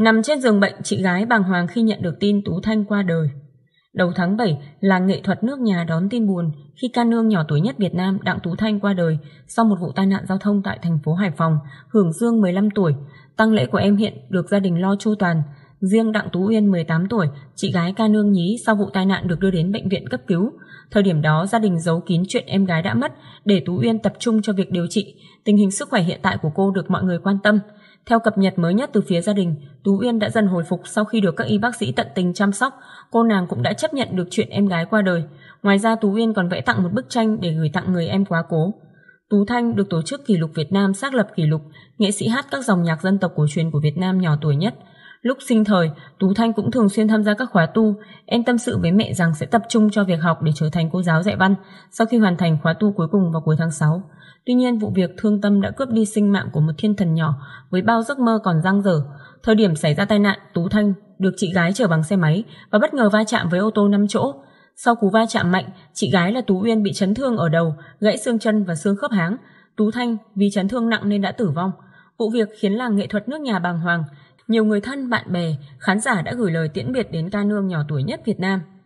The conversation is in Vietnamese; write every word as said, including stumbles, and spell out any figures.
Nằm trên giường bệnh, chị gái bàng hoàng khi nhận được tin Tú Thanh qua đời. Đầu tháng bảy, làng nghệ thuật nước nhà đón tin buồn khi ca nương nhỏ tuổi nhất Việt Nam Đặng Tú Thanh qua đời sau một vụ tai nạn giao thông tại thành phố Hải Phòng, hưởng dương mười lăm tuổi. Tang lễ của em hiện được gia đình lo chu toàn. Riêng Đặng Tú Uyên mười tám tuổi, chị gái ca nương nhí sau vụ tai nạn được đưa đến bệnh viện cấp cứu. Thời điểm đó, gia đình giấu kín chuyện em gái đã mất để Tú Uyên tập trung cho việc điều trị. Tình hình sức khỏe hiện tại của cô được mọi người quan tâm. Theo cập nhật mới nhất từ phía gia đình, Tú Uyên đã dần hồi phục sau khi được các y bác sĩ tận tình chăm sóc. Cô nàng cũng đã chấp nhận được chuyện em gái qua đời. Ngoài ra, Tú Uyên còn vẽ tặng một bức tranh để gửi tặng người em quá cố. Tú Thanh được tổ chức Kỷ lục Việt Nam xác lập kỷ lục nghệ sĩ hát các dòng nhạc dân tộc cổ truyền của Việt Nam nhỏ tuổi nhất. Lúc sinh thời, Tú Thanh cũng thường xuyên tham gia các khóa tu. Em tâm sự với mẹ rằng sẽ tập trung cho việc học để trở thành cô giáo dạy văn sau khi hoàn thành khóa tu cuối cùng vào cuối tháng sáu. Tuy nhiên, vụ việc thương tâm đã cướp đi sinh mạng của một thiên thần nhỏ với bao giấc mơ còn dang dở. Thời điểm xảy ra tai nạn, Tú Thanh được chị gái chở bằng xe máy và bất ngờ va chạm với ô tô năm chỗ. Sau cú va chạm mạnh, chị gái là Tú Uyên bị chấn thương ở đầu, gãy xương chân và xương khớp háng. Tú Thanh vì chấn thương nặng nên đã tử vong. Vụ việc khiến làng nghệ thuật nước nhà bàng hoàng. Nhiều người thân, bạn bè, khán giả đã gửi lời tiễn biệt đến ca nương nhỏ tuổi nhất Việt Nam.